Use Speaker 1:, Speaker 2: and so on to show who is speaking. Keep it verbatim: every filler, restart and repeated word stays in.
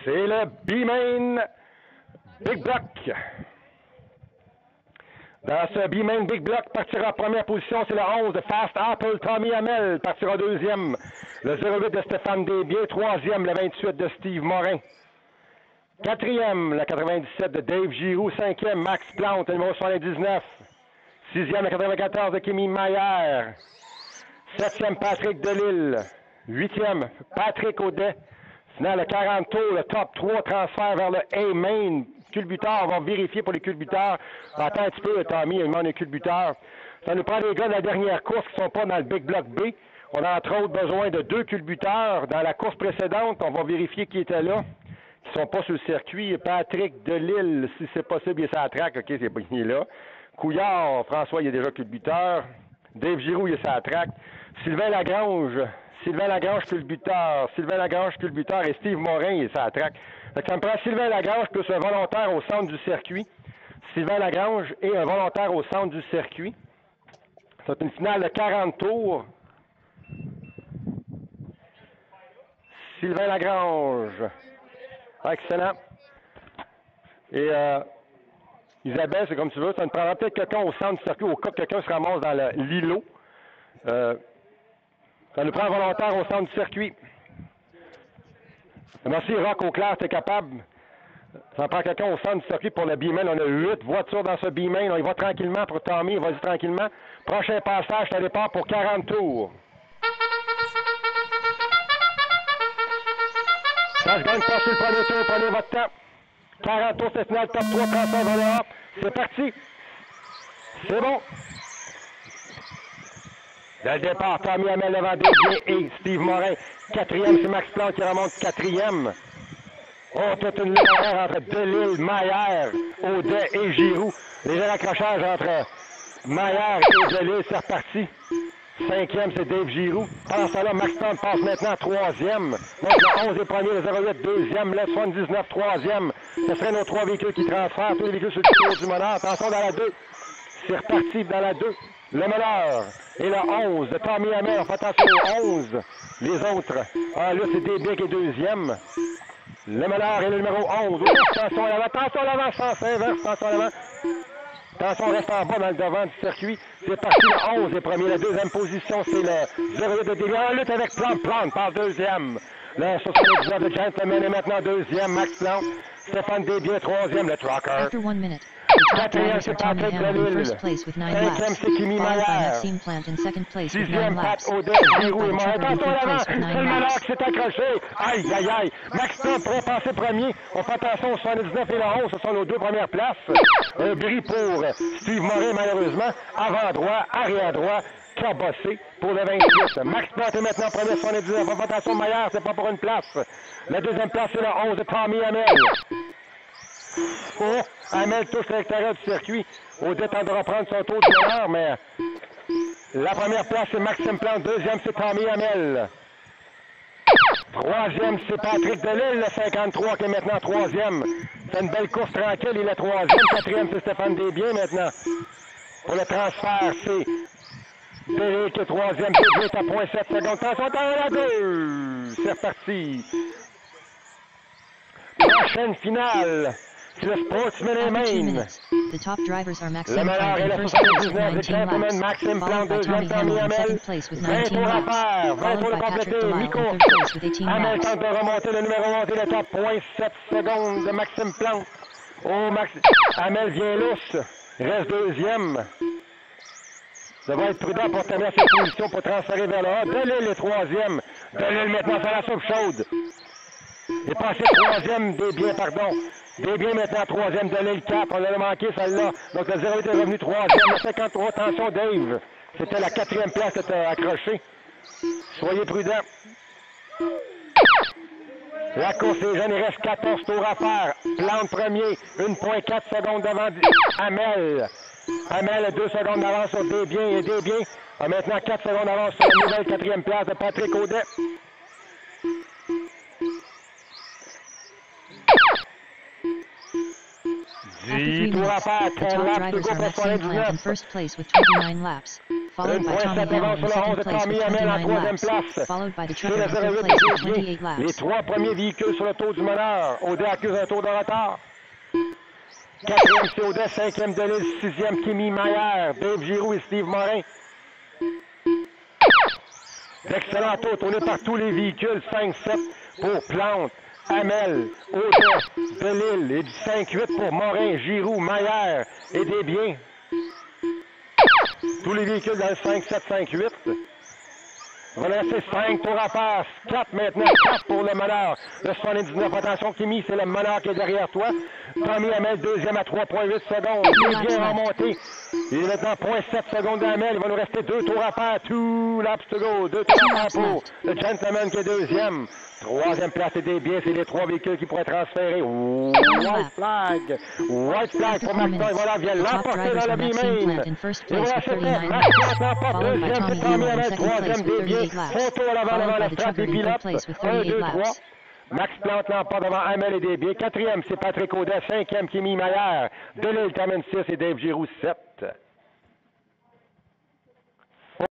Speaker 1: C'est le B-Main Big Block. Dans ce B-Main Big Block, partira en première position, c'est le onze de Fast Apple, Tommy Hamel. Partira deuxième, le zéro huit de Stéphane Desbiens. Troisième, le vingt-huit de Steve Morin. Quatrième, le quatre-vingt-dix-sept de Dave Giroux. Cinquième, Max Plante, le numéro soixante-dix-neuf. Sixième, le quatre-vingt-quatorze de Kimi Maillard. Septième, Patrick Delisle. Huitième, Patrick Audet. Sinon, le quarante tours, le top trois transfert vers le A-Main. Culbuteur, on va vérifier pour les culbuteurs. Attends un petit peu, Tommy, il demande un culbuteur. Ça nous prend les gars de la dernière course qui ne sont pas dans le Big Block B. On a entre autres besoin de deux culbuteurs. Dans la course précédente, on va vérifier qui était là, qui ne sont pas sur le circuit. Patrick Delisle, si c'est possible, il est sur la track. OK, c'est pas il est là. Couillard, François, il est déjà culbuteur. Dave Giroux, il est sur la track. Sylvain Lagrange, Sylvain Lagrange, culbuteur. Sylvain Lagrange, culbuteur. Et Steve Morin, il est sur la track. Fait que ça me prend Sylvain Lagrange plus un volontaire au centre du circuit. Sylvain Lagrange et un volontaire au centre du circuit. C'est une finale de quarante tours. Sylvain Lagrange. Excellent. Et euh, Isabelle, c'est comme tu veux. Ça nous prendra peut-être quelqu'un au centre du circuit au cas que quelqu'un se ramasse dans l'îlot. Euh, ça nous prend un volontaire au centre du circuit. Merci, Rock Auclair, t'es capable. Ça prend quelqu'un au centre du circuit pour le B-Main. On a huit voitures dans ce B-Main. On y va tranquillement pour Tommy. Vas-y tranquillement. Prochain passage, ça départ pour quarante tours. Ça se gagne pas sur le premier tour. Prenez votre temps. quarante tours, c'est final. Top trois, transfert vers le hop. C'est parti. C'est bon. Dès le départ, Tommy Hamel devant Desbiens et Steve Morin. Quatrième, c'est Max Plante qui remonte quatrième. Oh, toute une ligne entre Delisle, Maillard, Audet et Giroux. Les accrochages entre Maillard et Delisle, c'est reparti. Cinquième, c'est Dave Giroux. Pendant ça là, Max Plante passe maintenant troisième. Donc le onze est premier, le zéro huit deuxième, le soixante-dix-neuf troisième. Ce seraient nos trois véhicules qui transfèrent, tous les véhicules sur le tour du meneur. Attention dans la deux. C'est reparti dans la deux. Le meneur et le onze de Tommy Hamel. On fait attention au onze. Les autres. Ah, là, c'est Desbiens qui est deuxième. Le meneur et le numéro onze. Oh, attention à l'avant, attention à l'avant, sens inverse, attention à l'avant. Attention, reste en bas dans le devant du circuit. C'est parti, le onze est premier. La deuxième position, c'est le zéro huit de Desbiens. En lutte avec Plante, Plante par deuxième. Le soixante-dix-neuf de Gentleman est maintenant deuxième. Max Plante. Stéphane Desbiens, troisième. Le Trucker. Quatrième, c'est Patrick Delisle. Cinquième, c'est Kimi Maillard. Sixième, Pat Audet, Giroux et Morin. Attention à l'avant, c'est le meneur qui s'est accroché. Aïe, aïe, aïe. Max Plante pourrait passer premier. On fait attention au soixante-dix-neuf et le onze. Ce sont nos deux premières places. Un bris pour Steve Morin, malheureusement. Avant droit, arrière droit. Cabossé pour le vingt-huit. Max Plante est maintenant premier soixante-dix-neuf. On fait attention, Maillard, c'est pas pour une place. La deuxième place, c'est le onze de Tommy Hamel. Oh, Hamel touche l'extérieur du circuit. Audet tendra prendre son tour du meneur, mais la première place, c'est Maxime Plante. Deuxième, c'est Tommy Hamel. Troisième, c'est Patrick Delisle, le cinquante-trois, qui est maintenant troisième. C'est une belle course tranquille, il est troisième. Quatrième, c'est Stéphane Desbiens maintenant. Pour le transfert, c'est Derek qui est troisième. Desbiens est à zéro point sept secondes. Attention, dans la deux. C'est reparti. Prochaine finale. C'est le Sportsman et Main. Le meilleur est le soixante-dix-neuf de Gentleman, Maxime Plante, deuxième, Tommy Hamel. vingt tours à faire, vingt tours de compléter. Nico Hamel tente de remonter le numéro onze et le top, zéro point sept secondes de Maxime Plante. Oh, Max... Hamel vient lousse, reste deuxième. Ça va être prudent pour tenir cette position pour transférer vers le haut. Delisle est troisième. Delisle maintenant sur la soupe chaude. Il est passé troisième, Desbiens, pardon. Desbiens maintenant troisième, Delisle quatre. On l'a manqué celle-là. Donc le zéro huit est revenu troisième. Le cinquante-trois, attention Dave. C'était la quatrième place qui était accrochée. Soyez prudents. La course est jeune, il reste quatorze tours à faire. Plante premier, un virgule quatre secondes devant Hamel. Hamel a deux secondes d'avance sur Desbiens et Desbiens a maintenant quatre secondes d'avance sur la nouvelle quatrième place de Patrick Audet. dix tours à faire, quinze laps de go pour soixante-dix-neuf.
Speaker 2: followed by Tommy Hill in second place with twenty-nine laps, followed by the Trevor in third place with twenty-eight laps.
Speaker 1: Les trois premiers véhicules sur le tour du meneur. Audet accuse un tour de retard. Quatrième, c'est Audet. Cinquième, Delisle. Sixième, Kimi Maillard, Dave Giroux et Steve Morin. D'excellents tours tournés par tous les véhicules. cinq sept pour Plante, Hamel, Audet, Delisle et du cinq huit pour Morin, Giroux, Maillard et Desbiens. Tous les véhicules dans le cinq sept cinq huit. Il va rester cinq tours à faire. quatre maintenant, quatre pour le meneur. Le soixante-dix-neuf, attention Kimi, c'est le meneur qui est derrière toi. Tommy Hamel, deuxième à trois virgule huit secondes. Il est bien remonté. Il est maintenant zéro virgule sept secondes d'Hamel. Il va nous rester deux tours à faire. Two laps to go. Deux tours à faire pour le gentleman qui est deuxième. Troisième place, c'est des biens. C'est les trois véhicules qui pourraient transférer. White flag. White flag pour McDonald. Voilà, vient l'emporter dans le B-main. Et voilà, c'est fait. McDonald l'emporte. Deuxième, c'est Tommy Hamel. Troisième, des biens. Photo à l'avant, devant la strate des pilotes. un, deux, trois. Max Plante l'emporte devant Hamel et Desbiens. Quatrième, c'est Patrick Audet. Cinquième, Kimi Maillard. Delisle termine six et Dave Giroux sept.